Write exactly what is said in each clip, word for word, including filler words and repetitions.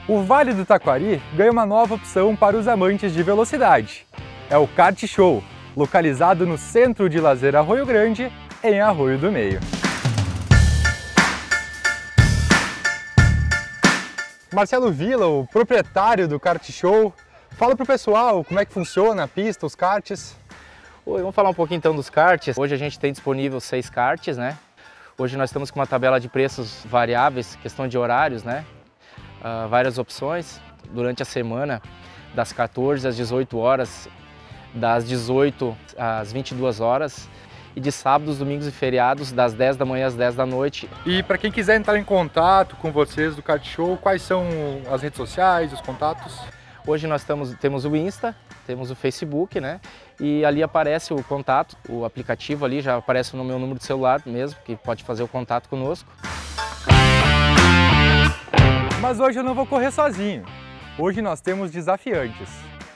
O Vale do Taquari ganha uma nova opção para os amantes de velocidade. É o Kart Show, localizado no Centro de Lazer Arroio Grande, em Arroio do Meio. Marcelo Villa, o proprietário do Kart Show, fala para o pessoal como é que funciona a pista, os karts. Oi, vamos falar um pouquinho então dos karts. Hoje a gente tem disponível seis karts, né? Hoje nós estamos com uma tabela de preços variáveis, questão de horários, né? Uh, várias opções durante a semana, das quatorze às dezoito horas, das dezoito às vinte e duas horas e de sábados, domingos e feriados, das dez da manhã às dez da noite. E para quem quiser entrar em contato com vocês do Kart Show, quais são as redes sociais, os contatos? Hoje nós estamos, temos o Insta, temos o Facebook, né? E ali aparece o contato, o aplicativo ali já aparece no meu número de celular mesmo, que pode fazer o contato conosco. Mas hoje eu não vou correr sozinho. Hoje nós temos desafiantes.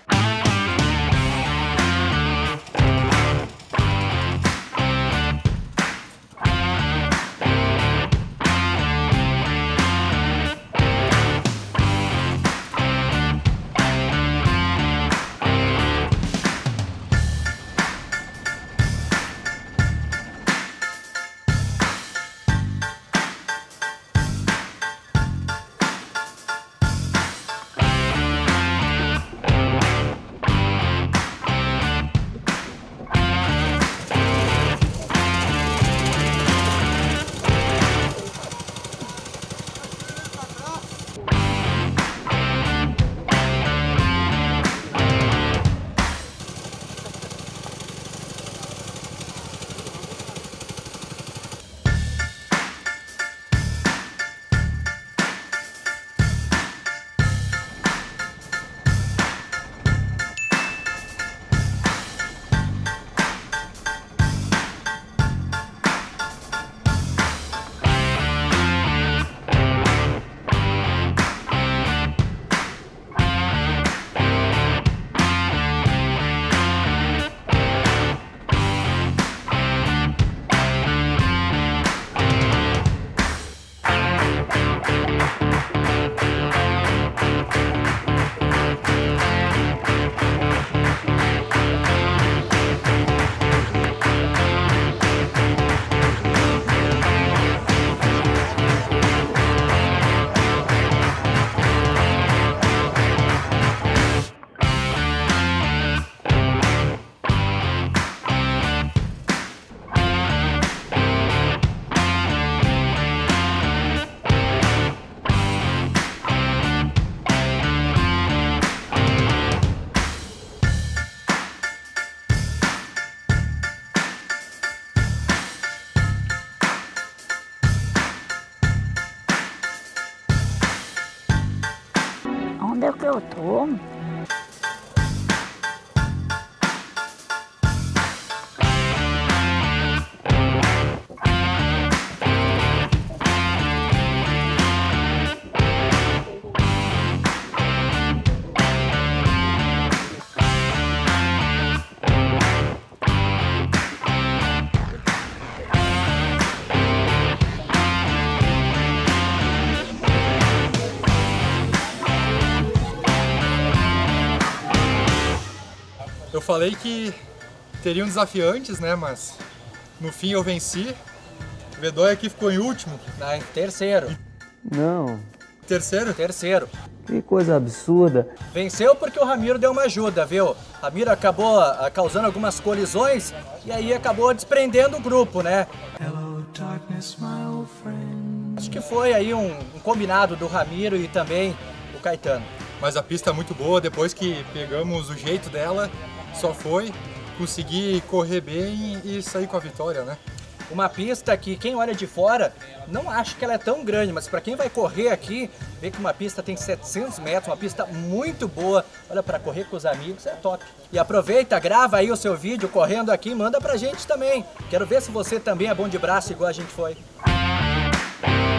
Onde é que eu tô? Eu falei que teriam desafiantes, né? Mas no fim eu venci. O V dois aqui ficou em último. Não, terceiro. Não. Terceiro? Terceiro. Que coisa absurda. Venceu porque o Ramiro deu uma ajuda, viu? O Ramiro acabou a, causando algumas colisões e aí acabou desprendendo o grupo, né? Hello, darkness, my old friend. Acho que foi aí um, um combinado do Ramiro e também o Caetano. Mas a pista é muito boa, depois que pegamos o jeito dela, só foi conseguir correr bem e sair com a vitória, né? Uma pista que quem olha de fora não acha que ela é tão grande, mas para quem vai correr aqui, vê que uma pista tem setecentos metros, uma pista muito boa. Olha, para correr com os amigos é top. E aproveita, grava aí o seu vídeo correndo aqui, manda pra gente também. Quero ver se você também é bom de braço igual a gente foi.